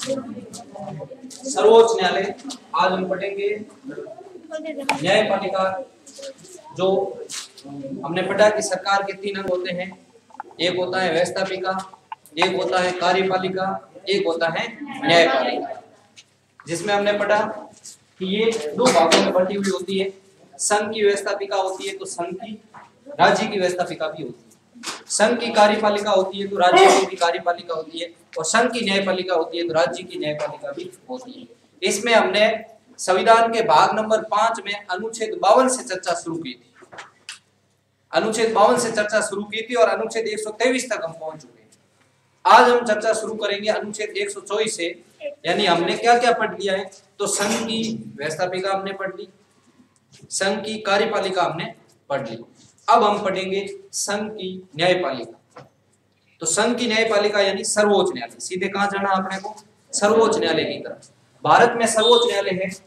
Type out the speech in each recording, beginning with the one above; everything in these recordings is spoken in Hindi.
सर्वोच्च न्यायालय। आज हम पढ़ेंगे न्यायपालिका। जो हमने पढ़ा कि सरकार के 3 अंग होते हैं, एक होता है व्यवस्थापिका, एक होता है कार्यपालिका, एक होता है न्यायपालिका। जिसमें हमने पढ़ा कि ये 2 भागों में बटी हुई होती है। संघ की व्यवस्थापिका होती है तो संघ की, राज्य की व्यवस्थापिका भी होती है। संघ की कार्यपालिका होती है तो राज्य की कार्यपालिका होती है, और संघ की न्यायपालिका होती है तो राज्य की न्यायपालिका भी होती है। इसमें हमने संविधान के भाग नंबर 5 में अनुच्छेद 52 से चर्चा शुरू की थी। अनुच्छेद 52 से चर्चा शुरू की थी और अनुच्छेद 123 तक हम पहुंच चुके हैं। आज हम चर्चा शुरू करेंगे अनुच्छेद 124 से। यानी हमने क्या क्या पढ़ लिया है, तो संघ की व्यवस्थापिका हमने पढ़ ली, संघ की कार्यपालिका हमने पढ़ ली। अब हम पढ़ेंगे संघ की न्यायपालिका। तो संघ की न्यायपालिका यानी सर्वोच्च न्यायालय। सीधे कहां जाना आपने को? सर्वोच्च न्यायालय की तरफ। भारत में सर्वोच्च न्यायालय है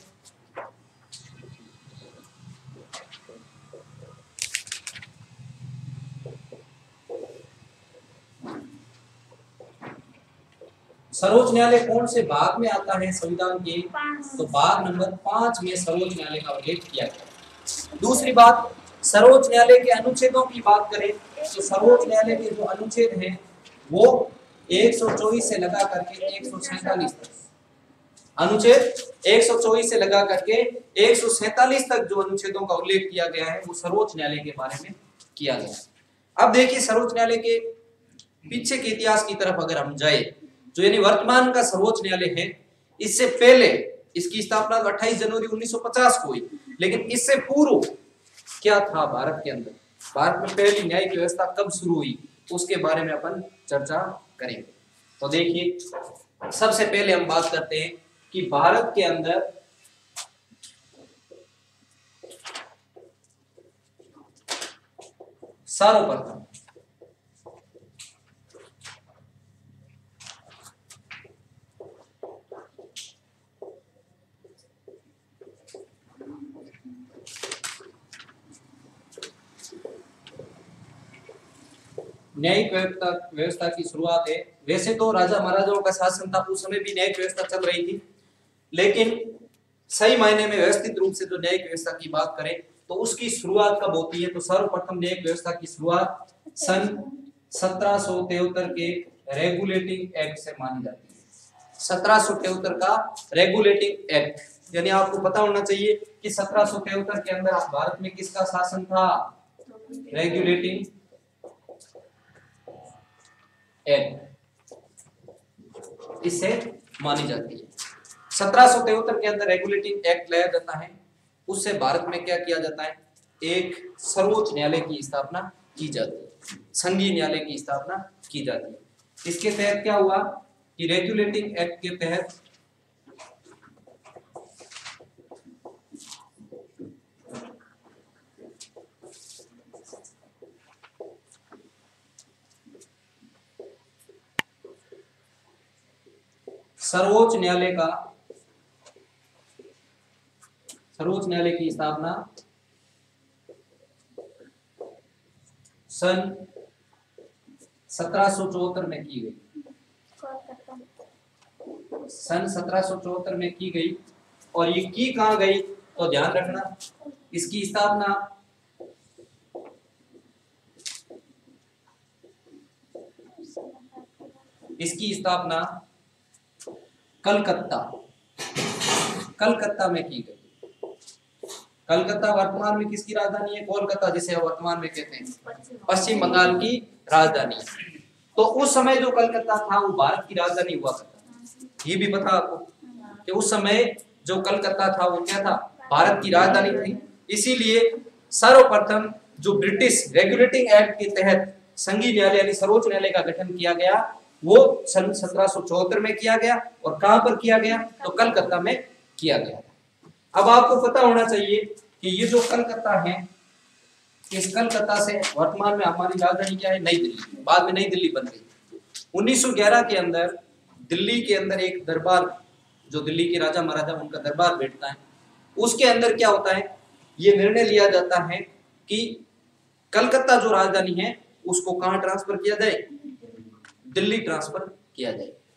सर्वोच्च न्यायालय कौन से भाग में आता है संविधान के? तो भाग नंबर 5 में सर्वोच्च न्यायालय का उल्लेख किया गया। दूसरी बात, सर्वोच्च न्यायालय के अनुच्छेदों की बात करें तो सर्वोच्च न्यायालय के जो अनुच्छेद हैं वो 124 से लगा करके 147 तक, अनुच्छेद 124 से लगा करके 147 तक जो अनुच्छेदों का उल्लेख किया गया है वो सर्वोच्च न्यायालय के बारे में किया गया। अब देखिए सर्वोच्च न्यायालय के पीछे के इतिहास की तरफ अगर हम जाए, जो यानी वर्तमान का सर्वोच्च न्यायालय है, इससे पहले इसकी स्थापना 28 जनवरी 1950 को हुई। लेकिन इससे पूर्व क्या था भारत के अंदर, भारत में पहली न्यायिक व्यवस्था कब शुरू हुई, उसके बारे में अपन चर्चा करेंगे। तो देखिए सबसे पहले हम बात करते हैं कि भारत के अंदर सर्वप्रथम न्यायिक व्यवस्था की शुरुआत है। वैसे तो राजा महाराजाओं का शासन था, उस समय भी न्यायिक व्यवस्था चल रही थी, लेकिन सही मायने में व्यवस्थित रूप से जो न्यायिक व्यवस्था की बात करें तो उसकी शुरुआत कब होती है? तो सर्वप्रथम न्यायिक व्यवस्था की शुरुआत सन 1773 के रेगुलेटिंग एक्ट से मानी जाती है। 1773 का रेगुलेटिंग एक्ट, यानी आपको पता होना चाहिए कि 1773 के अंदर भारत में किसका शासन था? रेगुलेटिंग एक्ट, इससे मानी जाती है। 1773 के अंदर रेगुलेटिंग एक्ट लाया जाता है। उससे भारत में क्या किया जाता है? एक सर्वोच्च न्यायालय की स्थापना की जाती है, संघीय न्यायालय की स्थापना की जाती है। इसके तहत क्या हुआ कि रेगुलेटिंग एक्ट के तहत सर्वोच्च न्यायालय की स्थापना सन 1774 में की गई। सन 1774 में की गई। और ये की कहां गई? तो ध्यान रखना, इसकी स्थापना कलकत्ता में की गई। कलकत्ता वर्तमान में किसकी राजधानी है? कोलकाता, जिसे वर्तमान में कहते हैं पश्चिम बंगाल की राजधानी। तो उस समय जो कलकत्ता था वो भारत की राजधानी हुआ करता था। ये भी पता आपको कि उस समय जो कलकत्ता था वो क्या था? भारत की राजधानी थी। इसीलिए सर्वप्रथम जो ब्रिटिश रेगुलेटिंग एक्ट के तहत संघीय न्यायालय यानी सर्वोच्च न्यायालय का गठन किया गया वो सन 1774 में किया गया। और कहां पर किया गया? तो कलकत्ता में किया गया। अब आपको पता होना चाहिए कि ये जो कलकत्ता है, इस कलकत्ता से वर्तमान में हमारी राजधानी क्या है? नई दिल्ली। बाद में नई दिल्ली बन गई। 1911 के अंदर दिल्ली के अंदर एक दरबार, जो दिल्ली के राजा महाराजा उनका दरबार बैठता है, उसके अंदर क्या होता है? ये निर्णय लिया जाता है कि कलकत्ता जो राजधानी है उसको कहां ट्रांसफर किया जाए? दिल्ली ट्रांसफर किया जाए।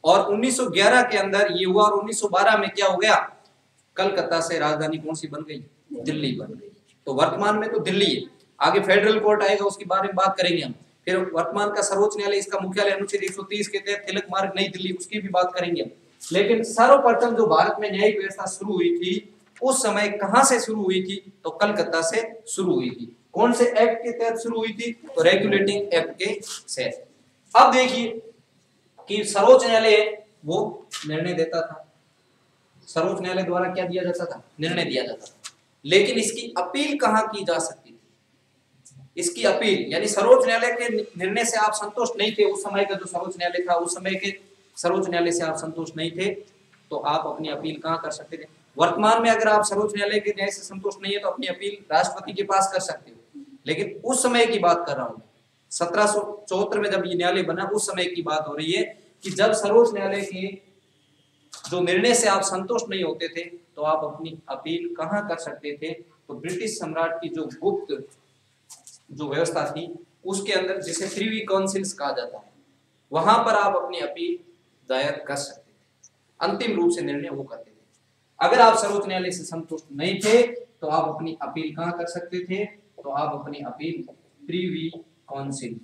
और 1911 के अंदर ये हुआ और 1912 में क्या हो गया, कलकत्ता से राजधानी कौन सी बन गई, दिल्ली बन गई। तो वर्तमान में तो दिल्ली है, आगे फेडरल कोर्ट आएगा उसके बारे में बात करेंगे हम। फिर वर्तमान का सर्वोच्च न्यायालय, इसका मुख्यालय अनुच्छेद 130 के तहत तिलक मार्ग नई दिल्ली, उसकी भी बात करेंगे हम। लेकिन सर्वप्रथम जो भारत में न्यायिक व्यवस्था शुरू हुई थी उस समय कहां से शुरू हुई थी, तो कलकत्ता से शुरू हुई थी। कौन से एक्ट के तहत शुरू हुई थी, तो रेगुलेटिंग एक्ट के तहत। अब देखिए कि सर्वोच्च न्यायालय वो निर्णय देता था, सर्वोच्च न्यायालय द्वारा क्या दिया जाता था, निर्णय दिया जाता था। लेकिन इसकी अपील कहां की जा सकती थी, इसकी अपील यानी सर्वोच्च न्यायालय के निर्णय से आप संतुष्ट नहीं थे, उस समय का जो सर्वोच्च न्यायालय था उस समय के सर्वोच्च न्यायालय से आप संतुष्ट नहीं थे, तो आप अपनी अपील कहां कर सकते थे। वर्तमान में अगर आप सर्वोच्च न्यायालय के न्याय से संतुष्ट नहीं है तो अपनी अपील राष्ट्रपति के पास कर सकते हो। लेकिन उस समय की बात कर रहा हूं, 1774 में जब ये न्यायालय बना उस समय की बात हो रही है कि जब सर्वोच्च न्यायालय के जो निर्णय से आप संतुष्ट नहीं होते थे तो आप अपनी अपील कहां कर सकते थे, तो ब्रिटिश सम्राट की जो गुप्त जो व्यवस्था थी उसके अंदर, जिसे प्रीवी काउंसिल्स कहा जाता है, वहां पर आप अपनी अपील दायर कर सकते थे। अंतिम रूप से निर्णय वो करते थे। अगर आप सर्वोच्च न्यायालय से संतुष्ट नहीं थे तो आप अपनी अपील कहां कर सकते थे, तो आप अपनी अपील प्रीवी काउंसिल,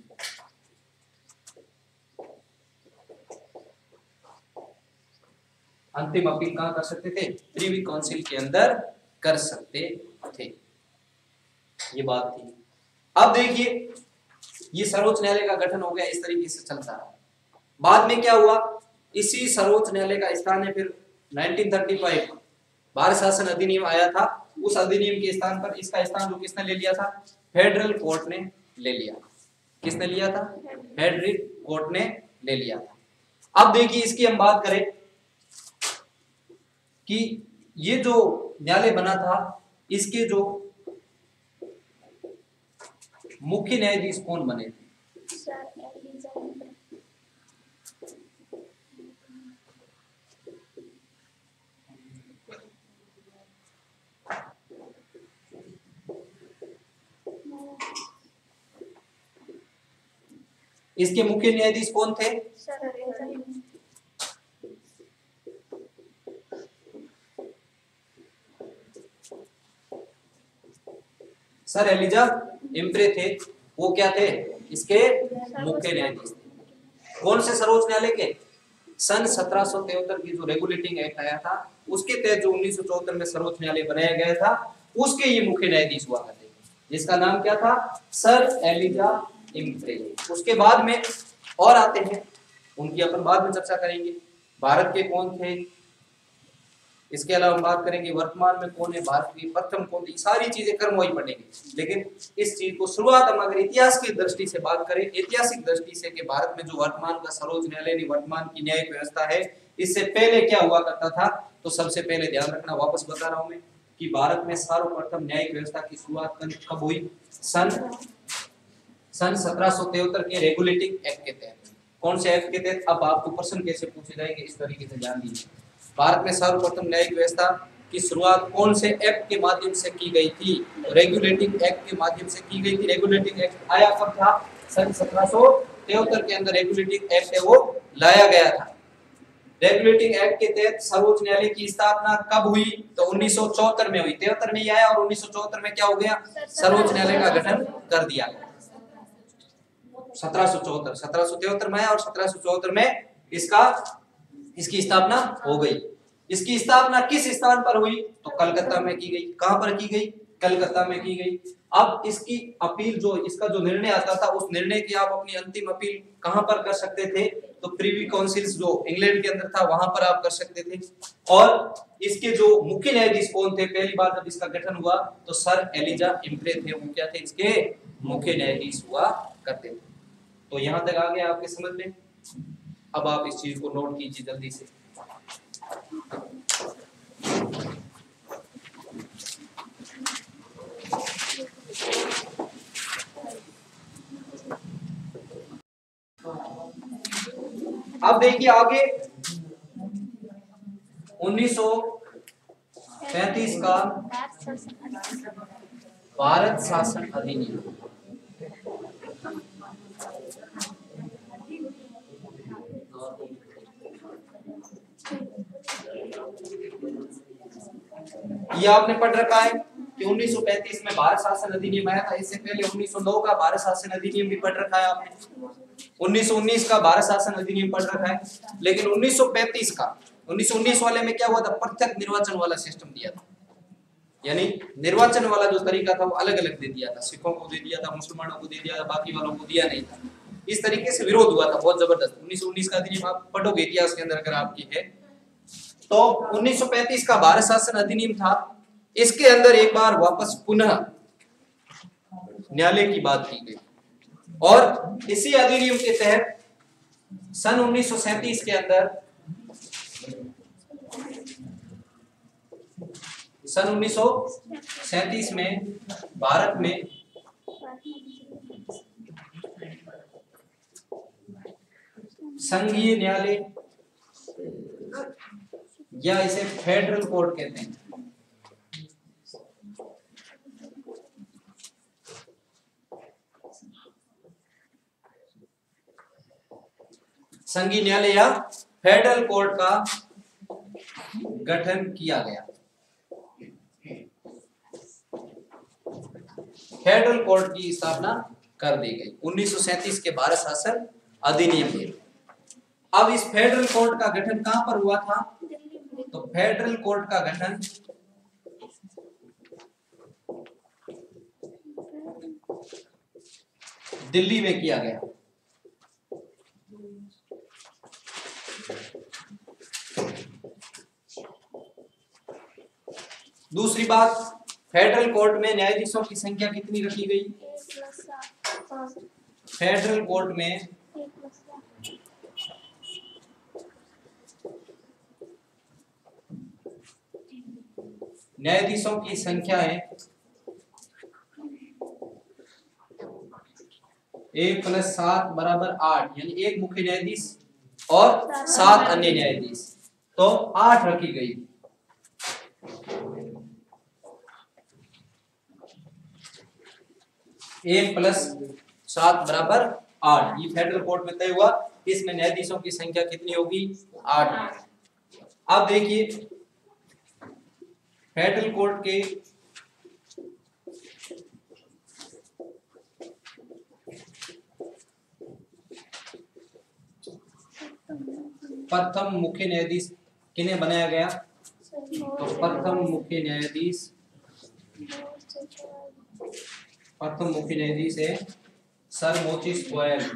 अंतिम अपील कहां कर सकते थे, प्रीवी काउंसिल के अंदर कर सकते थे। ये बात थी। अब देखिए ये सर्वोच्च न्यायालय का गठन हो गया, इस तरीके से चलता है। बाद में क्या हुआ, इसी सर्वोच्च न्यायालय का स्थान है फिर 1935 भारत शासन अधिनियम आया था, उस अधिनियम के स्थान पर इसका स्थान जो किसने ले लिया था, फेडरल कोर्ट ने ले लिया। किसने लिया था, फेडरल कोर्ट ने ले लिया था। अब देखिए इसकी हम बात करें कि ये जो न्यायालय बना था इसके जो मुख्य न्यायाधीश कौन बने थे, इसके मुख्य न्यायाधीश कौन थे, सर एलिजा इम्प्रे थे। वो क्या थे, इसके मुख्य न्यायाधीश थे। कौन से सर्वोच्च न्यायालय के, सन 1773 की जो रेगुलेटिंग एक्ट आया था उसके तहत जो 1974 में सर्वोच्च न्यायालय बनाया गया था उसके ये मुख्य न्यायाधीश हुआ करते थे, जिसका नाम क्या था, सर एलिजा इम्प्रे। उसके बाद में और आते हैं, उनकी अपन बाद में चर्चा करेंगे। भारत के कौन थे, इसके अलावा हम बात करेंगे वर्तमान में कौन है, भारत की प्रथम कौन थी, सारी चीजें कर्म वही पढ़ेंगे। लेकिन इस चीज को शुरुआत हम अगर इतिहास की दृष्टि से बात करें, ऐतिहासिक दृष्टि से कि भारत में जो वर्तमान का सर्वोच्च न्यायालय वर्तमान की न्यायिक व्यवस्था है इससे पहले क्या हुआ करता था, तो सबसे पहले ध्यान रखना, वापस बता रहा हूं मैं कि भारत में सर्वप्रथम न्यायिक व्यवस्था की शुरुआत कब हुई, सन 1773 के रेगुलेटिंग एक्ट के तहत। कौन से एक्ट के तहत, अब आपको प्रश्न कैसे पूछे जाएंगे इस तरीके से ध्यान दीजिए। भारत में सर्वप्रथम न्यायिक व्यवस्था की शुरुआत कौन से एक्ट के माध्यम से की गई थी, रेगुलेटिंग एक्ट के माध्यम से की गई थी। रेगुलेटिंग एक्ट आया कब था, सन 1773 के अंदर रेगुलेटिंग एक्ट है वो लाया गया था। रेगुलेटिंग एक्ट के तहत सर्वोच्च न्यायालय की स्थापना कब हुई, तो 1974 में हुई। 73 में आया और 1974 में क्या हो गया, सर्वोच्च न्यायालय का गठन कर दिया गया। 1773 में आया और 1774 में इसकी स्थापना हो गई। इसकी स्थापना किस स्थान पर हुई, तो कलकत्ता में की गई। कहां पर की गई, कलकत्ता में की गई। अब इसकी अपील जो, इसका जो निर्णय आता था उस निर्णय की आप अपनी अंतिम अपील कहां पर कर सकते थे, तो प्रीवी काउंसिल्स जो इंग्लैंड के अंदर था वहां पर आप कर सकते थे। और इसके जो मुख्य न्यायाधीश कौन थे, पहली बार जब इसका गठन हुआ तो सर एलिजा इम्प्रे थे, वो क्या थे, इसके मुख्य न्यायाधीश हुआ करते थे। तो यहां तक आ गया आपके समझ में। अब आप इस चीज को नोट कीजिए जल्दी से। अब देखिए आगे 1935 का भारत शासन अधिनियम। ये आपने पढ़ रखा है कि 1935 में भारत शासन अधिनियम आया था। इससे पहले 1909 का भारत शासन अधिनियम भी पढ़ रखा है आपने, 1919 का भारत शासन अधिनियम पढ़ रखा है। लेकिन 1935 का 1919 वाले में क्या हुआ था, प्रत्यक्ष निर्वाचन वाला सिस्टम दिया था, यानी निर्वाचन वाला जो तरीका था वो अलग अलग दे दिया था, सिखों को दे दिया था, मुसलमानों को दे दिया था, बाकी वालों को दिया नहीं था। इस तरीके से विरोध हुआ था बहुत जबरदस्त। 1919 का अधिनियम आप पढ़ोगे इतिहास के अंदर अगर आपकी है तो 1935 का भारत शासन अधिनियम था। इसके अंदर एक बार वापस पुनः न्यायालय की बात की गई और इसी अधिनियम के तहत सन 1937 के अंदर सन 1937 में भारत में संघीय न्यायालय या इसे फेडरल कोर्ट कहते हैं, संघीय न्यायालय या फेडरल कोर्ट का गठन किया गया। फेडरल कोर्ट की स्थापना कर दी गई 1937 के भारत शासन अधिनियम में। अब इस फेडरल कोर्ट का गठन कहां पर हुआ था, तो फेडरल कोर्ट का गठन दिल्ली में किया गया। दूसरी बात, फेडरल कोर्ट में न्यायाधीशों की संख्या कितनी रखी गई, फेडरल कोर्ट में न्यायाधीशों की संख्या है 1 + 7 = 8, यानी एक मुख्य न्यायाधीश और 7 अन्य न्यायाधीश, तो 8 रखी गई। एक प्लस 7 = 8, ये फेडरल कोर्ट में तय हुआ। इसमें न्यायाधीशों की संख्या कितनी होगी, 8। अब देखिए फेडरल कोर्ट के प्रथम मुख्य न्यायाधीश किन्हें बनाया गया, तो प्रथम मुख्य न्यायाधीश है sir Maurice Gwyer.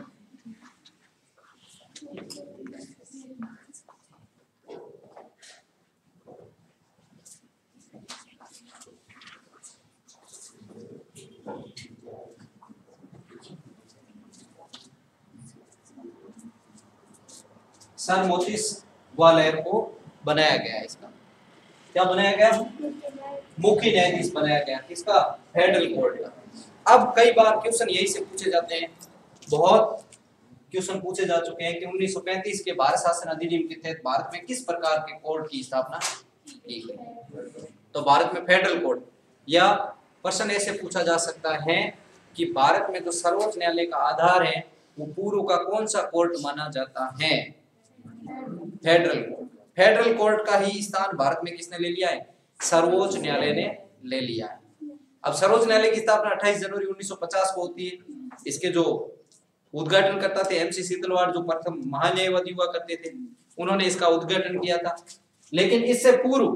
Sir Maurice Gwyer को बनाया गया। इसका क्या बनाया गया, मुख्य न्यायाधीश बनाया गया किसका, फेडरल कोर्ट का। अब कई बार क्वेश्चन यही से पूछे जाते हैं, बहुत क्वेश्चन पूछे जा चुके हैं कि 1935 के भारत शासन अधिनियम के तहत भारत में किस प्रकार के कोर्ट की स्थापना की गई। तो भारत में फेडरल कोर्ट, या प्रश्न ऐसे पूछा जा सकता है कि भारत में जो सर्वोच्च न्यायालय का आधार है वो पूर्व का कौन सा कोर्ट माना जाता है, फेडरल कोर्ट। फेडरल कोर्ट का ही स्थान भारत में किसने ले लिया है, सर्वोच्च न्यायालय ने ले लिया है। अब सर्वोच्च न्यायालय की स्थापना 28 जनवरी 1950 को होती है। इसके जो उद्घाटन करता थे MC शीतलवाड़, जो प्रथम महान्यायवादी हुआ करते थे, उन्होंने इसका उद्घाटन किया था। लेकिन इससे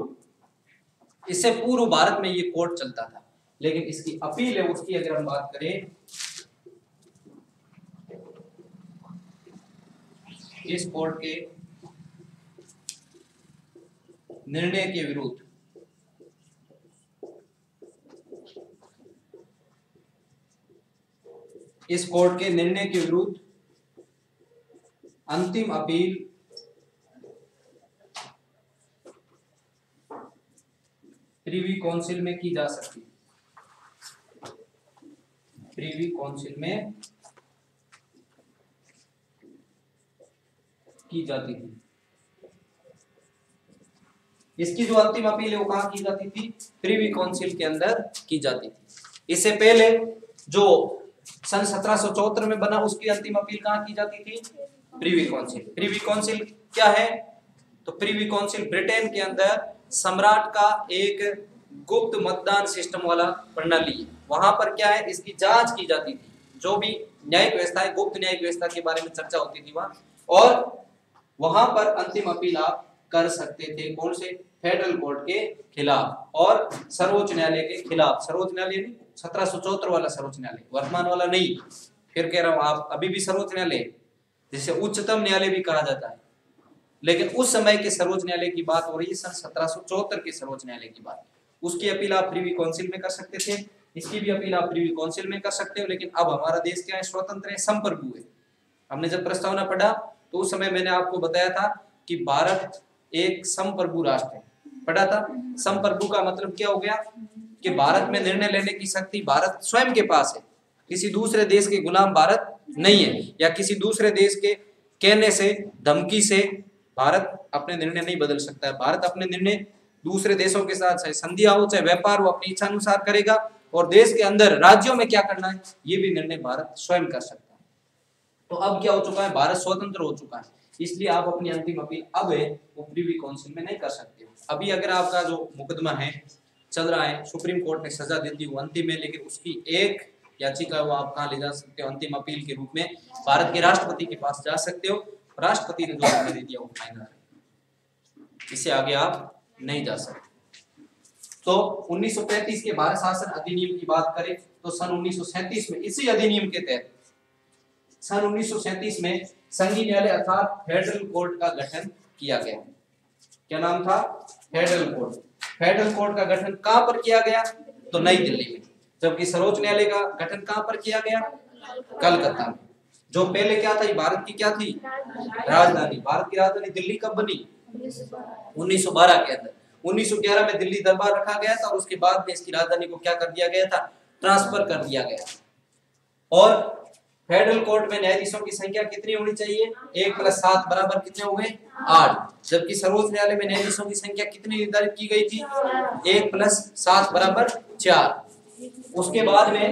पूर्व भारत में ये कोर्ट चलता था। लेकिन इसकी अपील है उसकी अगर हम बात करें, इस कोर्ट के निर्णय के विरुद्ध अंतिम अपील प्रीवी काउंसिल में की जा सकती है, प्रीवी काउंसिल में की जाती थी। इसकी जो अंतिम अपील है वो कहाँ की जाती थी, प्रीवी काउंसिल के अंदर की जाती थी। इससे पहले जो सन 1774 में बना उसकी अंतिम अपील कहाँ की जाती थी, प्रीवी काउंसिल। प्रीवी काउंसिल क्या है, तो प्रीवी काउंसिल ब्रिटेन के अंदर सम्राट का एक गुप्त मतदान सिस्टम वाला प्रणाली है। वहां पर क्या है, इसकी जांच की जाती थी, जो भी न्यायिक व्यवस्था है, गुप्त न्यायिक व्यवस्था के बारे में चर्चा होती थी वहां, और वहां पर अंतिम अपील आप कर सकते थे कौन से, फेडरल कोर्ट के खिलाफ और सर्वोच्च न्यायालय के खिलाफ। सर्वोच्च न्यायालय नहीं, 1774 वाला सर्वोच्च न्यायालय, वर्तमान वाला नहीं। फिर कह रहा हूं, आप अभी भी सर्वोच्च न्यायालय, जिसे उच्चतम न्यायालय भी कहा जाता है, लेकिन उस समय के सर्वोच्च न्यायालय की बात हो रही है, सन 1774 के सर्वोच्च न्यायालय की बात। उसकी अपील आप प्रीवी काउंसिल में कर सकते थे, इसकी भी अपील आप प्रीवी काउंसिल में कर सकते हो। लेकिन अब हमारा देश क्या है, स्वतंत्र है, संप्रभु है। हमने जब प्रस्तावना पढ़ा तो उस समय मैंने आपको बताया था कि भारत एक संप्रभु राष्ट्र है, पढ़ा था। संप्रभु का मतलब क्या हो गया कि भारत में निर्णय लेने की शक्ति भारत स्वयं के पास है, किसी दूसरे देश के गुलाम भारत नहीं है, या किसी दूसरे देश के कहने से, धमकी से भारत अपने निर्णय नहीं बदल सकता है। भारत अपने निर्णय दूसरे देशों के साथ, चाहे संधियां हो चाहे व्यापार हो, अपनी इच्छा अनुसार करेगा, और देश के अंदर राज्यों में क्या करना है ये भी निर्णय भारत स्वयं कर सकता है। तो अब क्या हो चुका है, भारत स्वतंत्र हो चुका है, इसलिए आप अपनी अंतिम अपील अब है वो प्रीवी काउंसिल में नहीं कर सकते हो। अभी अगर आपका जो मुकदमा है चल रहा है, सुप्रीम कोर्ट ने सजा दे दी, वो अंतिम है, लेकिन उसकी एक याचिका वो आप कहाँ ले जा सकते हो, अंतिम अपील के रूप में भारत के राष्ट्रपति के पास जा सकते हो। राष्ट्रपति ने जो निर्णय दे दिया वो फाइनल है, इससे आगे आप नहीं जा सकते। तो 1935 के भारत शासन अधिनियम की बात करें तो सन 1937 में इसी अधिनियम के तहत सन 1937 में संघीय न्यायालय अर्थात फेडरल कोर्ट का गठन किया गया। क्या नाम था, फेडरल कोर्ट। फेडरल कोर्ट का गठन कहां पर किया गया, तो नई दिल्ली में, जबकि सर्वोच्च न्यायालय का गठन कहां पर किया गया, कलकत्ता में। जो पहले क्या था, ये भारत की क्या थी, राजधानी। भारत की राजधानी दिल्ली कब बनी, 1912 के अंदर। 1911 में दिल्ली दरबार रखा गया था, और उसके बाद में इसकी राजधानी को क्या कर दिया गया था, ट्रांसफर कर दिया गया। और फेडरल कोर्ट में न्यायाधीशों की संख्या कितनी होनी चाहिए, 1+7 बराबर कितने हो गए, 8। जबकि सर्वोच्च न्यायालय में न्यायाधीशों की संख्या कितनी निर्धारित की गई थी, 1+7 बराबर 4। उसके बाद में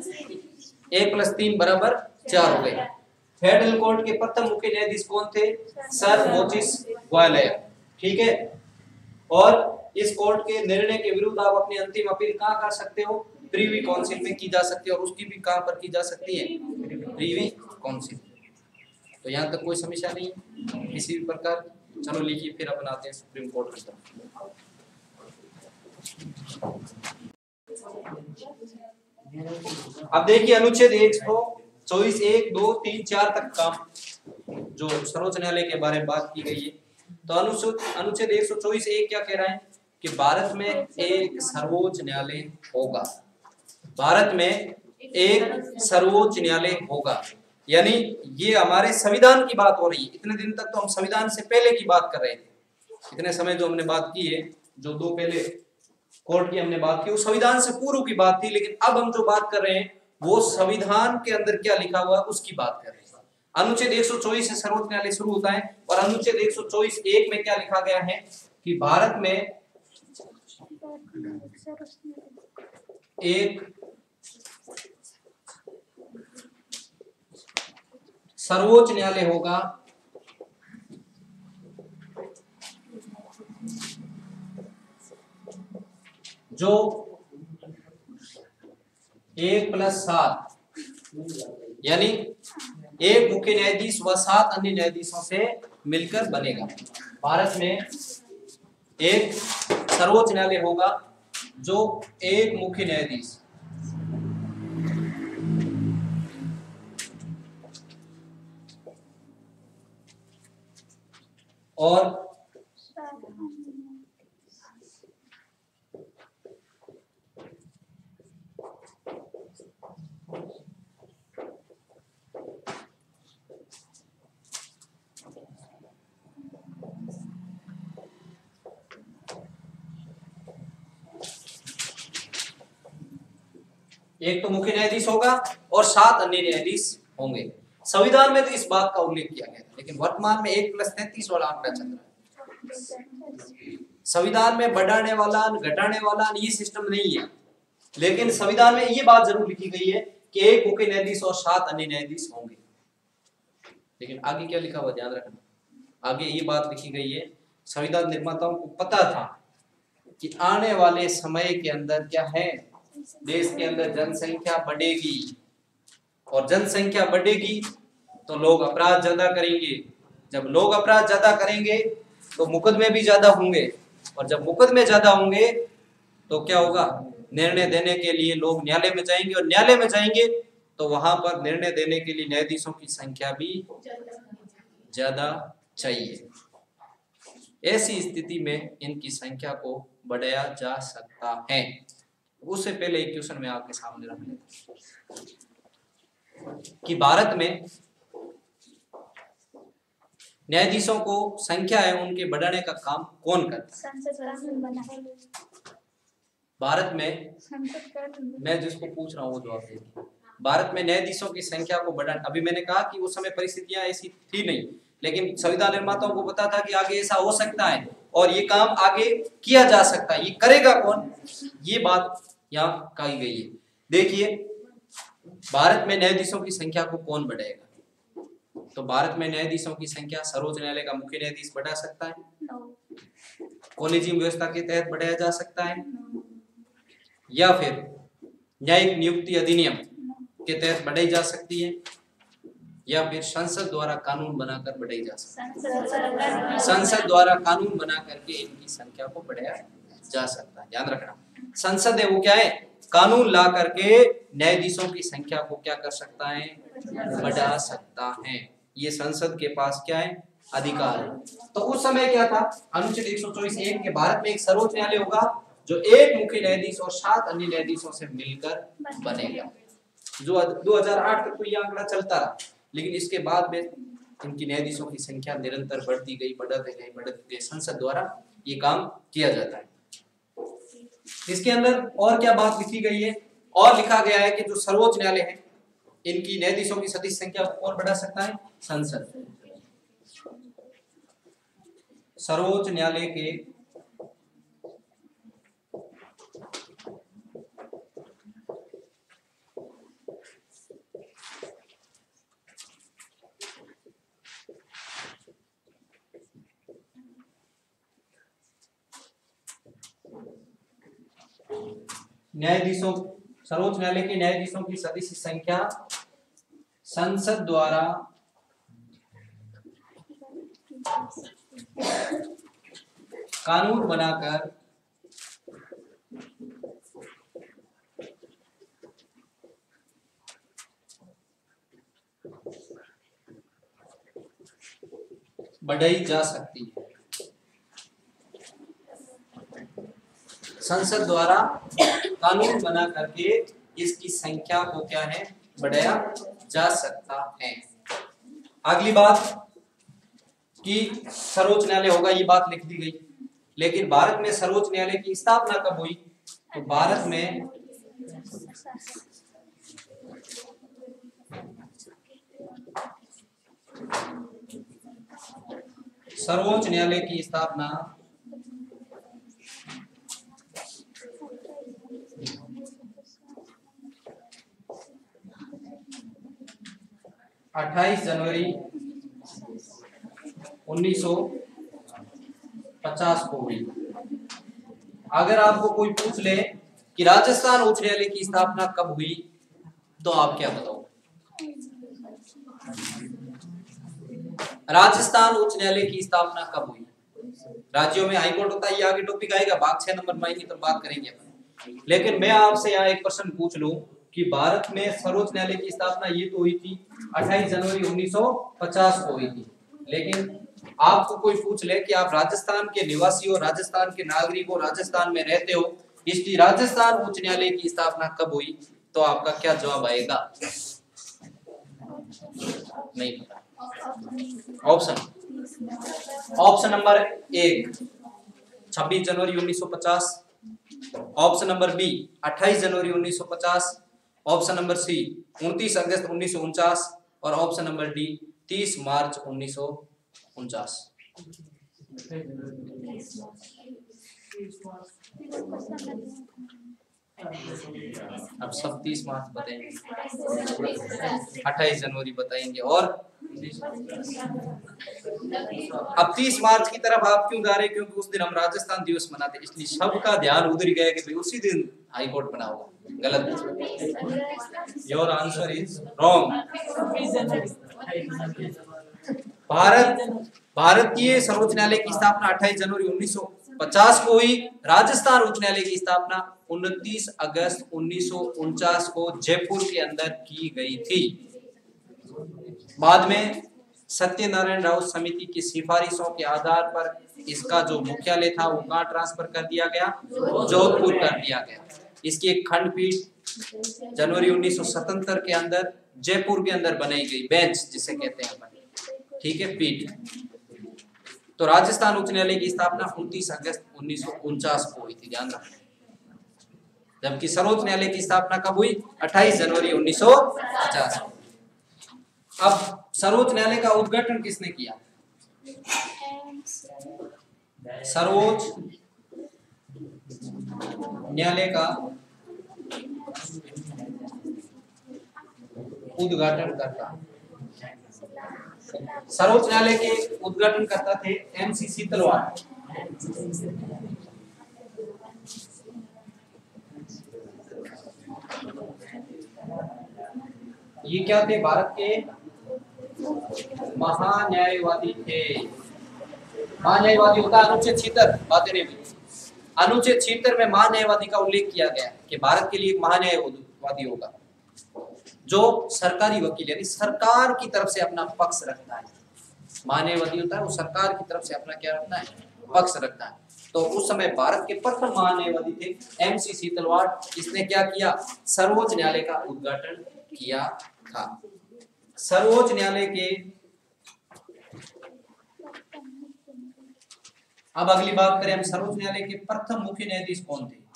1+3 बराबर 4 हो गए। फेडरल कोर्ट के प्रथम मुख्य न्यायाधीश कौन थे, सर मोजिस ग्वालियर, ठीक है। और इस कोर्ट के निर्णय के विरुद्ध आप अपनी अंतिम अपील कहां कर सकते हो, प्रीवी काउंसिल में की जा सकती है, और उसकी भी कहां पर की जा सकती है, प्रीवी काउंसिल। तो यहाँ तक कोई समस्या नहीं है किसी भी प्रकार। चलो लिखिए, फिर अपन आते हैं सुप्रीम कोर्ट की तरफ। अब देखिए अनुच्छेद 124 1 2 3 4 तक काम जो सर्वोच्च न्यायालय के बारे में बात की गई है। तो अनुच्छेद 124 1 क्या कह रहा है कि भारत में एक सर्वोच्च न्यायालय होगा। भारत में एक सर्वोच्च न्यायालय होगा, यानी ये हमारे संविधान की बात हो रही है। इतने दिन तक तो हम संविधान से पहले की बात कर रहे थे, इतने समय जो हमने बात की है, जो दो पहले कोर्ट की हमने बात की, वो संविधान से पूर्व की बात थी। लेकिन अब हम जो बात कर रहे हैं वो संविधान के अंदर क्या लिखा हुआ है उसकी बात कर रहे हैं। अनुच्छेद 124 से सर्वोच्च न्यायालय शुरू होता है, और अनुच्छेद 124 1 में क्या लिखा गया है कि भारत में एक सर्वोच्च न्यायालय होगा जो 1+7 यानी एक मुख्य न्यायाधीश व 7 अन्य न्यायाधीशों से मिलकर बनेगा। भारत में एक सर्वोच्च न्यायालय होगा जो एक मुख्य न्यायाधीश और एक तो मुख्य न्यायाधीश होगा और 7 अन्य न्यायाधीश होंगे। संविधान में तो इस बात का उल्लेख किया गया था, लेकिन वर्तमान में 1+33 वाला आंकड़ा चल रहा है। संविधान में बढ़ाने वाला घटाने वाला ये सिस्टम नहीं है, लेकिन संविधान में ये बात जरूर लिखी गई है कि एक मुख्य न्यायाधीश और 7 अन्य न्यायाधीश होंगे। लेकिन आगे क्या लिखा हुआ ध्यान रखना, आगे ये बात लिखी गई है, संविधान निर्माताओं को पता था कि आने वाले समय के अंदर क्या है, देश के अंदर जनसंख्या बढ़ेगी और जनसंख्या बढ़ेगी तो लोग अपराध ज्यादा करेंगे। जब लोग अपराध ज्यादा करेंगे तो मुकदमे भी ज्यादा होंगे और जब मुकदमे ज्यादा होंगे तो क्या होगा, निर्णय देने के लिए लोग न्यायालय में जाएंगे और न्यायालय में जाएंगे तो वहां पर निर्णय देने के लिए न्यायाधीशों की संख्या भी ज्यादा चाहिए। ऐसी स्थिति में इनकी संख्या को बढ़ाया जा सकता है। उससे पहले एक क्वेश्चन मैं आपके सामने रख लेता कि भारत में न्यायाधीशों को संख्या है उनके बढ़ाने का काम कौन करता है भारत में? मैं जिसको पूछ रहा हूँ वो जवाब दीजिए। भारत में न्यायाधीशों की संख्या को बढ़ाना, अभी मैंने कहा कि उस समय परिस्थितियां ऐसी थी नहीं, लेकिन संविधान निर्माताओं को पता था कि आगे ऐसा हो सकता है और ये काम आगे किया जा सकता है। ये करेगा कौन, ये बात यहाँ कही गई है। देखिए भारत में न्यायाधीशों की संख्या को कौन बढ़ाएगा, तो भारत में न्यायाधीशों की संख्या सर्वोच्च न्यायालय का मुख्य न्यायाधीश बढ़ा सकता है, कॉलेजियम व्यवस्था के तहत बढ़ाया जा सकता है, या फिर न्यायिक नियुक्ति अधिनियम के तहत बढ़ाई जा सकती है, या फिर संसद द्वारा कानून बनाकर बढ़ाई जा सकती है। संसद द्वारा कानून बना करके इनकी संख्या को बढ़ाया जा सकता है। ध्यान रखना, संसद है वो क्या है, कानून ला करके न्यायाधीशों की संख्या को क्या कर सकता है, बढ़ा सकता है। ये संसद के पास क्या है, अधिकार है। तो उस समय क्या था, अनुच्छेद 124(1) के भारत में एक सर्वोच्च न्यायालय होगा जो एक मुख्य न्यायाधीश और 7 अन्य न्यायाधीशों से मिलकर बनेगा। जो 2008 तक तो ये आंकड़ा चलता रहा, लेकिन इसके बाद में इनकी न्यायाधीशों की संख्या निरंतर बढ़ती गई। संसद द्वारा ये काम किया जाता है। इसके अंदर और क्या बात लिखी गई है, और लिखा गया है कि जो सर्वोच्च न्यायालय है इनकी न्यायाधीशों की सदस्य संख्या को कौन बढ़ा सकता है, संसद। सर्वोच्च न्यायालय के न्यायाधीशों, सर्वोच्च न्यायालय के न्यायाधीशों की सदस्य संख्या संसद द्वारा कानून बनाकर बढ़ाई जा सकती है। संसद द्वारा कानून बना करके इसकी संख्या को क्या है, बढ़ाया जा सकता है। अगली बात कि सर्वोच्च न्यायालय होगा, ये बात लिख दी गई, लेकिन भारत में सर्वोच्च न्यायालय की स्थापना कब हुई, तो भारत में सर्वोच्च न्यायालय की स्थापना 28 जनवरी 1950 को हुई। अगर आपको कोई पूछ ले कि राजस्थान उच्च न्यायालय की स्थापना कब हुई, तो आप क्या बताओगे? राजस्थान उच्च न्यायालय की स्थापना कब हुई? राज्यों में हाईकोर्ट होता है, ये आगे टॉपिक आएगा, भाग 6 नंबर में आएगी तो बात करेंगे अपन। लेकिन मैं आपसे यहाँ एक प्रश्न पूछ लूं कि भारत में सर्वोच्च न्यायालय की स्थापना ये तो हुई थी 28 जनवरी 1950 को हुई थी, लेकिन आपको कोई पूछ ले कि आप राजस्थान के निवासी हो, राजस्थान के नागरिक हो, राजस्थान में रहते हो, इसलिए राजस्थान उच्च न्यायालय की स्थापना कब हुई, तो आपका क्या जवाब आएगा? नहीं पता। ऑप्शन नंबर 1 26 जनवरी 1950, ऑप्शन नंबर बी 28 जनवरी 1950, ऑप्शन नंबर सी 29 अगस्त 1949 और ऑप्शन नंबर डी 30 मार्च 1949। अब सब 30 मार्च बताएंगे, 28 जनवरी बताएंगे और अब 30 मार्च की तरफ आप क्यों जा रहे हैं? क्योंकि उस दिन हम राजस्थान दिवस मनाते, इसलिए सबका ध्यान उधर गया कि भाई उसी दिन हाई कोर्ट बना होगा। गलत। Your answer is wrong. भारतीय सर्वोच्च न्यायालय की स्थापना 28 जनवरी 1950 को हुई। राजस्थान उच्च न्यायालय की स्थापना 29 अगस्त 1949 को जयपुर के अंदर की गई थी। बाद में सत्यनारायण राव समिति की सिफारिशों के आधार पर इसका जो मुख्यालय था वो कहाँ ट्रांसफर कर दिया गया? जोधपुर कर दिया गया। इसकी एक खंडपीठ जनवरी 1977 के अंदर जयपुर के अंदर बनाई गई, बेंच जिसे कहते हैं अपन, ठीक है, पीठ। तो राजस्थान उच्च न्यायालय की स्थापना 29 अगस्त 1949 को हुई थी, ध्यान रखना। जबकि सर्वोच्च न्यायालय की स्थापना कब हुई? 28 जनवरी 1950। अब सर्वोच्च न्यायालय का उद्घाटन किसने किया? सर्वोच्च न्यायालय का उद्घाटन करता, सर्वोच्च न्यायालय के उद्घाटन करता थे MC सीतलवाड़। ये क्या थे? भारत के महान्यायवादी थे। महान्यायवादी होता है अनुच्छेद 76, बातें नहीं हुई। अनुच्छेद 76 में महान्यायवादी का उल्लेख किया गया कि भारत के लिए एक महान्यायवादी होगा जो सरकारी वकील यानी सरकार की तरफ से अपना पक्ष रखता है। महान्यायवादी होता है वो सरकार की तरफ से अपना क्या रखता है? पक्ष रखता है। तो उस समय भारत के प्रथम महान्यायवादी थे MC सीतलवाड़। इसने क्या किया? सर्वोच्च न्यायालय का उद्घाटन किया था। सर्वोच्च न्यायालय के अब अगली बात करें हम, सर्वोच्च न्यायालय के प्रथम मुख्य न्यायाधीश कौन थे?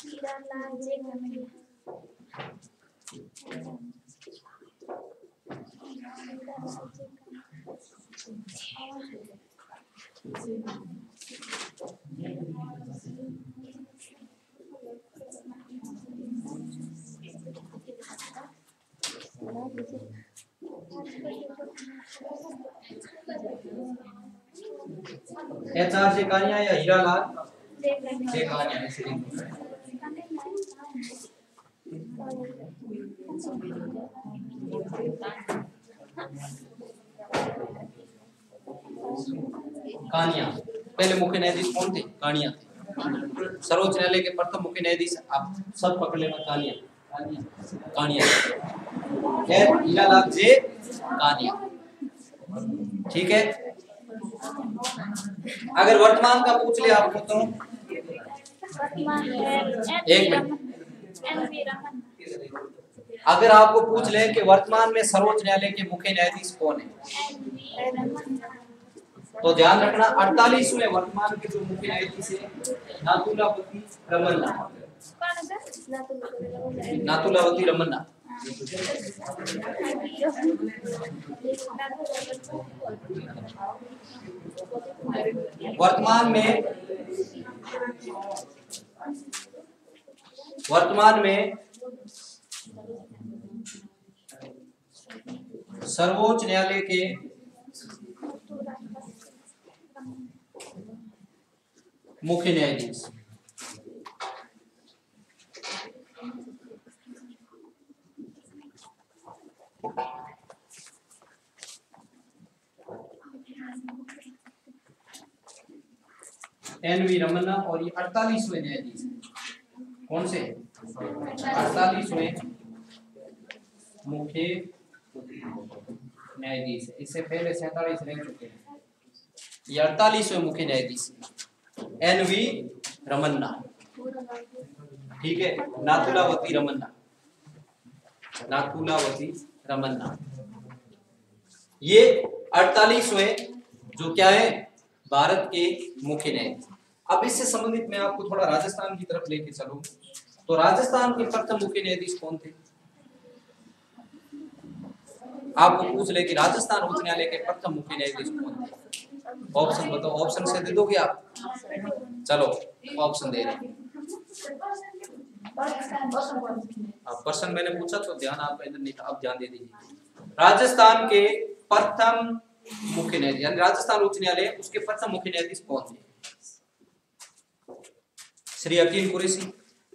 HR से कानिया या हीरालाल से कानिया? कानिया पहले मुख्य न्यायाधीश कौन थे? कानिया थे। सर्वोच्च न्यायालय के प्रथम मुख्य न्यायाधीश आप सब पकड़ लेना, कानिया। कानिया हीरालाल जे कानिया, ठीक है। अगर वर्तमान का पूछ ले आपको तो एक मिनट, अगर आपको पूछ ले कि वर्तमान में सर्वोच्च न्यायालय के मुख्य न्यायाधीश कौन है तो ध्यान रखना 48वें वर्तमान के जो मुख्य न्यायाधीश है नाथुलावती रमन्ना। नाथुलावती रमन्ना वर्तमान में सर्वोच्च न्यायालय के मुख्य न्यायाधीश NV रमन्ना और ये 48वें न्यायाधीश कौन से? 48वें मुख्य न्यायाधीश। इससे पहले 47 रह चुके हैं। ये 48वें मुख्य न्यायाधीश NV रमन्ना, ठीक है। नाथुलावती रमन्ना, नाथुलावती रमन्ना ये 48वें जो क्या है भारत के मुख्य न्यायाधीश। अब इससे संबंधित मैं आपको थोड़ा राजस्थान की तरफ लेके चलूं तो राजस्थान के प्रथम मुख्य न्यायाधीश कौन थे? आपको पूछ ले कि राजस्थान उच्च न्यायालय के प्रथम मुख्य न्यायाधीश कौन थे? ऑप्शन बताओ, ऑप्शन से दे दोगे आप? चलो ऑप्शन दे रहे हैं। पर्सन मैंने पूछा तो ध्यान आपका इधर नहीं था, अब ध्यान दे दीजिए। राजस्थान के प्रथम मुख्य न्यायाधीश यानी राजस्थान उच्च न्यायालय उसके प्रथम मुख्य न्यायाधीश कौन थे? Shri Akil Qureshi,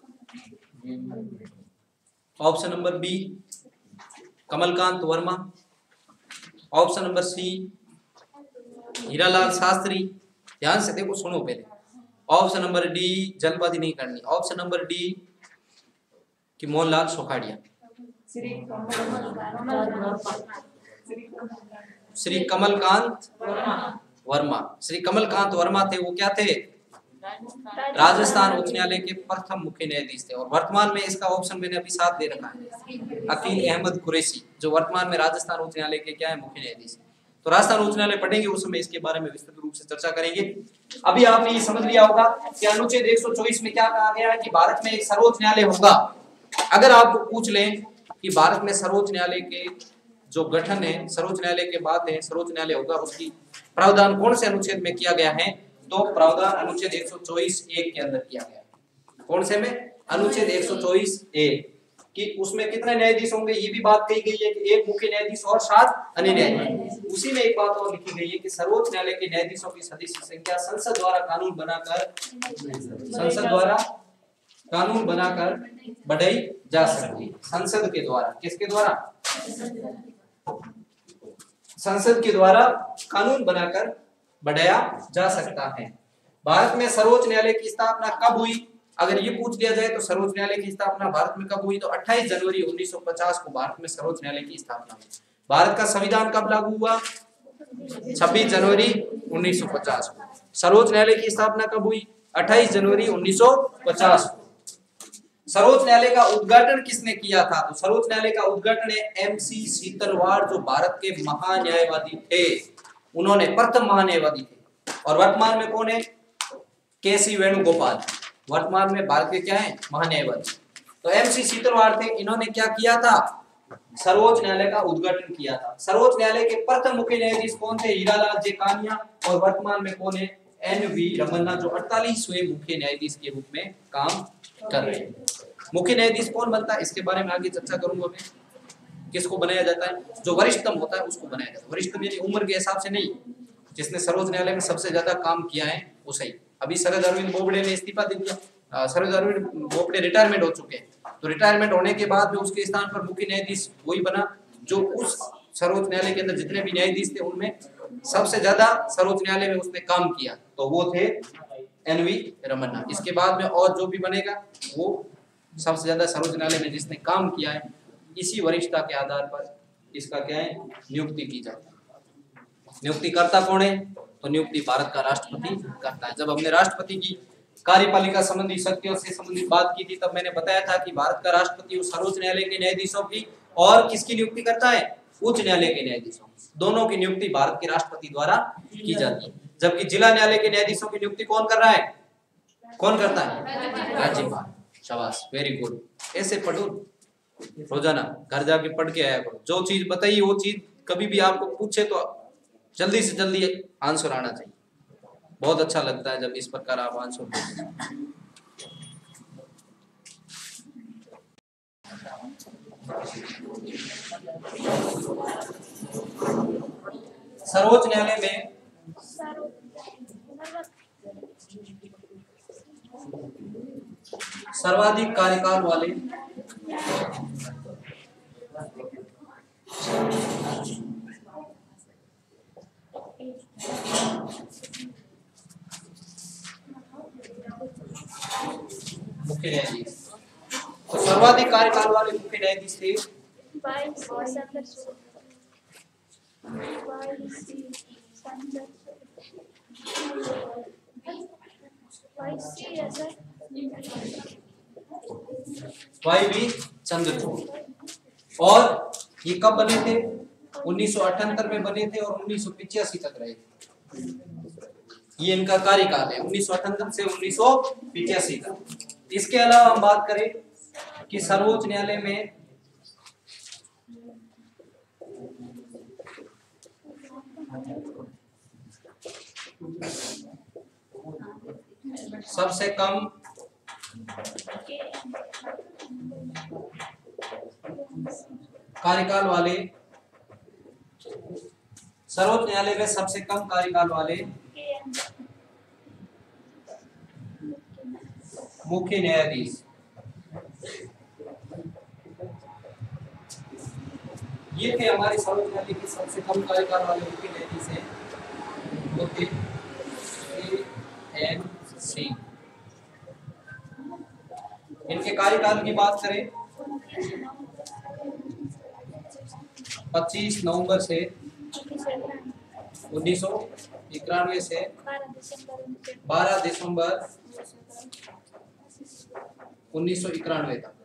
option number B Kamalkant Verma, option number C Hiralal Shastri, ध्यान से देखो सुनो पहले, ऑप्शन नंबर डी जल्दबाजी नहीं करनी, ऑप्शन नंबर डी कि मोहनलाल सुखाड़िया। श्री कमलकांत वर्मा, श्री कमलकांत वर्मा थे, वो क्या थे? राजस्थान उच्च न्यायालय के प्रथम मुख्य न्यायाधीश थे। और वर्तमान में इसका ऑप्शन मैंने अभी साथ दे रखा है, अकील अहमद कुरैशी, जो वर्तमान में राजस्थान उच्च न्यायालय के क्या है? मुख्य न्यायाधीश। तो राजस्थान उच्च न्यायालय पढ़ेंगे उस समय इसके बारे में विस्तृत रूप से चर्चा करेंगे। अभी आपने ये समझ लिया होगा कि अनुच्छेद 124 में क्या कहा गया है कि भारत में एक सर्वोच्च न्यायालय होगा। अगर आपको पूछ लें कि भारत में सर्वोच्च न्यायालय के जो गठन है, सर्वोच्च न्यायालय के बाद है सर्वोच्च न्यायालय होगा, उसकी प्रावधान कौन से अनुच्छेद में किया गया है? तो प्रावधान अनुच्छेद 124(1) के अंदर किया गया है। कौन से में? अनुच्छेद 124(a) कि उसमें कितने न्यायाधीश होंगे ये भी बात कही गई है कि एक मुख्य न्यायाधीश और 7 अन्य न्यायाधीश। उसी में एक बात और लिखी गई है कि सर्वोच्च न्यायालय के न्यायाधीशों की सदस्य संख्या संसद द्वारा कानून बनाकर बढ़ाई जा सकती है। संसद के द्वारा, किसके द्वारा? संसद के द्वारा कानून बनाकर बढ़ाया जा सकता है। भारत में सर्वोच्च न्यायालय की स्थापना कब हुई? अगर ये पूछ लिया जाए तो सर्वोच्च न्यायालय की स्थापना भारत में कब हुई? तो 28 जनवरी 1950 को भारत में सर्वोच्च न्यायालय की स्थापना हुई। भारत का संविधान कब लागू हुआ? 26 जनवरी 1950 को। सर्वोच्च न्यायालय की स्थापना कब हुई? 28 जनवरी 1950 को। सर्वोच्च न्यायालय का उद्घाटन किसने किया था? तो सर्वोच्च न्यायालय का उद्घाटन एमसी सीतलवाड़, जो भारत के महान्यायवादी थे, उन्होंने प्रथम महान्यायवादी थे। और वर्तमान में कौन है? केसी वेणुगोपाल, वर्तमान में भारत के क्या है? महान्यायवादी। तो एमसी सीतलवाड़ थे, इन्होंने क्या किया था? सर्वोच्च न्यायालय का उद्घाटन किया था। सर्वोच्च न्यायालय के प्रथम मुख्य न्यायाधीश कौन थे? हीरालाल जेकानिया। और वर्तमान में कौन है? एन.वी. रमन्ना, जो 48वें मुख्य न्यायाधीश के रूप में काम कर रहे हैं। मुख्य न्यायाधीश कौन बनता है इसके बारे में आगे चर्चा करूंगा मैं। किसको बनाया जाता है? जो वरिष्ठतम होता है उसको बनाया जाता है। वरिष्ठतम यानी उम्र के हिसाब से नहीं, जिसने सर्वोच्च न्यायालय में सबसे ज्यादा काम किया है वो सही। अभी शरद अरविंद बोबडे ने इस्तीफा दे दिया, शरद अरविंद बोबडे रिटायरमेंट हो चुके हैं। तो रिटायरमेंट होने के बाद में उसके स्थान पर मुख्य न्यायाधीश वही बना जो उस सर्वोच्च न्यायालय के अंदर जितने भी न्यायाधीश थे उनमें सबसे ज्यादा सर्वोच्च न्यायालय में उसने काम किया, तो वो थे एन.वी. रमन्ना। इसके बाद में और जो भी बनेगा वो सबसे ज्यादा सर्वोच्च न्यायालय में जिसने काम किया है, इसी वरिष्ठता के आधार पर इसका क्या है? नियुक्ति की जाती है। नियुक्ति करता कौन है? तो नियुक्ति भारत का राष्ट्रपति करता है। जब हमने राष्ट्रपति की कार्यपालिका संबंधी शक्तियों से संबंधित बात की थी तब मैंने बताया था कि भारत का राष्ट्रपति सर्वोच्च न्यायालय के न्यायाधीशों की और किसकी नियुक्ति करता है? उच्च न्यायालय के न्यायाधीशों, दोनों की नियुक्ति भारत के राष्ट्रपति द्वारा की जाती है। जबकि जिला न्यायालय के न्यायाधीशों की नियुक्ति कौन कर रहा है? कौन करता है? राज्यपाल। शाबाश, वेरी गुड। ऐसे पढ़ो रोजाना, घर जाके पढ़ के आया करो। जो चीज बताइए वो चीज कभी भी आपको पूछे तो जल्दी से जल्दी आंसर आना चाहिए। बहुत अच्छा लगता है जब इस प्रकार आप आंसर देते। सर्वोच्च न्यायालय में सर्वाधिक कार्यकाल वाले मुख्य न्यायाधीश, तो सर्वाधिक कार्यकाल वाले मुख्य न्यायाधीश थे वाई.बी. चंद्रचूड़। और ये कब बने थे? 1978 में बने थे और 1985 तक रहे थे। ये इनका कार्यकाल है 1978 से 1985 तक। इसके अलावा हम बात करें कि सर्वोच्च न्यायालय में सबसे कम कार्यकाल वाले सर्वोच्च न्यायालय में सबसे कम कार्यकाल वाले मुख्य न्यायाधीश, ये थे हमारे सर्वोच्च न्यायालय के सबसे कम कार्यकाल वाले मुख्य न्यायाधीश हैं, वो थे एन सिंह। इनके कार्यकाल की बात करें 25 नवंबर से 1991 से 12 दिसंबर 1991 तक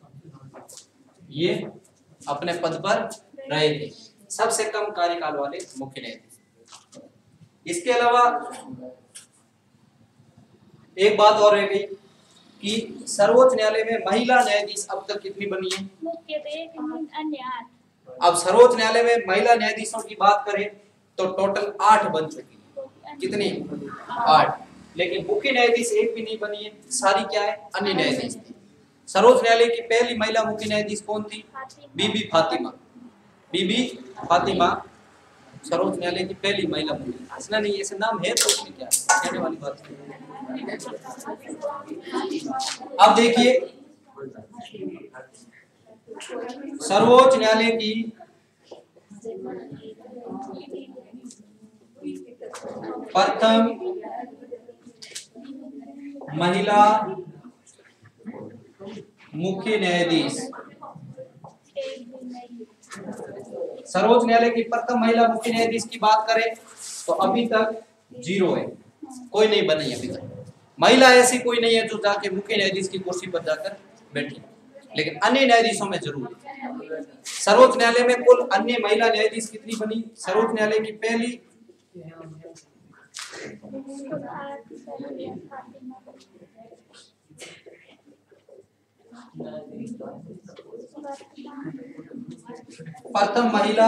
ये अपने पद पर रहे थे, सबसे कम कार्यकाल वाले मुख्य न्यायाधीश। इसके अलावा एक बात और रह गई कि सर्वोच्च न्यायालय में महिला न्यायाधीश अब तक कितनी बनी है? अब सर्वोच्च न्यायालय में महिला न्यायाधीशों की बात करें तो टोटल 8 बन चुकी है। कितनी? 8। लेकिन मुख्य न्यायाधीश एक भी नहीं बनी है, सारी क्या है? अन्य न्यायाधीश थी। सर्वोच्च न्यायालय की पहली महिला मुख्य न्यायाधीश कौन थी? बीबी फातिमा। बीबी फातिमा सर्वोच्च न्यायालय की पहली महिला मुख्य। ऐसा नहीं, ऐसे नाम है तो उसमें क्या कहने वाली बात है। अब देखिए सर्वोच्च न्यायालय की प्रथम महिला मुख्य न्यायाधीश, सर्वोच्च न्यायालय की प्रथम महिला मुख्य न्यायाधीश की बात करें तो अभी तक 0 है, कोई नहीं बनी अभी तक। महिला ऐसी कोई नहीं है जो जाके मुख्य न्यायाधीश की कुर्सी पर जाकर बैठी, लेकिन अन्य न्यायाधीशों में जरूर है। सर्वोच्च न्यायालय में कुल अन्य महिला न्यायाधीश कितनी बनी? सर्वोच्च न्यायालय की पहली प्रथम महिला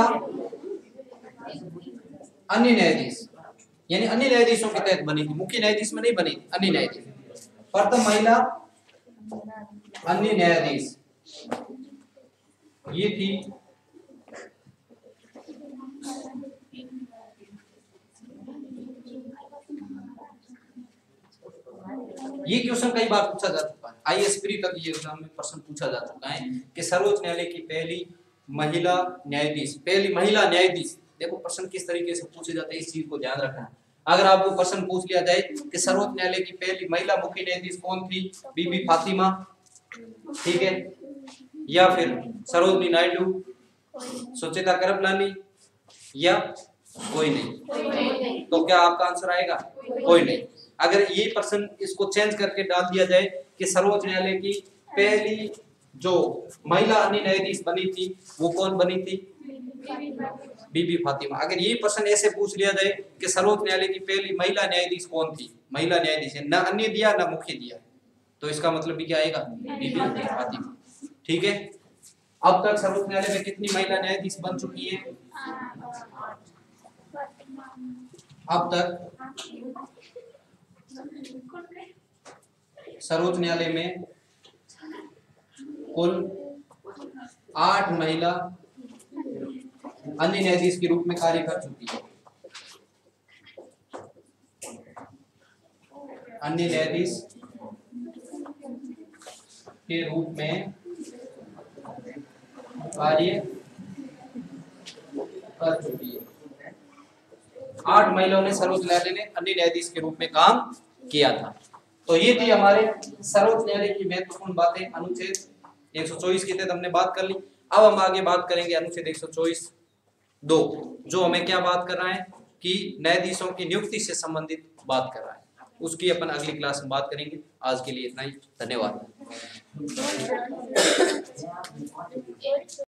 अन्य न्यायाधीश, यानी अन्य न्यायाधीशों के तहत बनी थी, मुख्य न्यायाधीश में नहीं बनी थी, अन्य न्यायाधीश। प्रथम महिला अन्य न्यायाधीश ये थी ये क्वेश्चन कई बार पूछा जा चुका है, आईएएस प्री तक ये एग्जाम में प्रश्न पूछा जा चुका है कि सर्वोच्च न्यायालय की पहली महिला न्यायाधीश, पहली महिला न्यायाधीश। देखो प्रश्न किस तरीके से पूछे जाते हैं, इस चीज को ध्यान रखना। अगर आपको प्रश्न पूछ लिया जाए कि सर्वोच्च न्यायालय की पहली महिला मुख्य न्यायाधीश कौन थी? बीबी फातिमा, ठीक है, या फिर सरोजिनी नायडू, सुचेता कृपलानी, या कोई नहीं, तो क्या आपका आंसर आएगा? कोई नहीं। अगर ये प्रश्न इसको चेंज करके डाल दिया जाए कि सर्वोच्च न्यायालय की पहली जो महिला अन्य न्यायाधीश बनी थी वो कौन बनी थी? बीबी फातिमा। अगर ये प्रश्न ऐसे पूछ लिया जाए कि सर्वोच्च न्यायालय की पहली महिला न्यायाधीश कौन थी? महिला न्यायाधीश है, ना अन्य दिया ना मुख्य दिया, तो इसका मतलब भी क्या आएगा? बीबी फातिमा, ठीक है। अब तक सर्वोच्च न्यायालय में कितनी महिला न्यायाधीश बन चुकी है? अब तक सर्वोच्च न्यायालय में कुल 8 महिला अन्य न्यायाधीश के रूप में कार्य कर चुकी है। अन्य न्यायाधीश के रूप में कार्य कर चुकी है। 8 महिलाओं ने सर्वोच्च न्यायालय ने अन्य न्यायाधीश के रूप में काम किया था। तो ये थी हमारे सर्वोच्च न्यायालय की महत्वपूर्ण बातें। अनुच्छेद 124 के तहत हमने बात कर ली। अब हम आगे बात करेंगे अनुच्छेद 124(2), जो हमें क्या बात कर रहा है कि न्यायाधीशों की नियुक्ति से संबंधित बात कर रहा है। उसकी अपन अगली क्लास में बात करेंगे। आज के लिए इतना ही, धन्यवाद।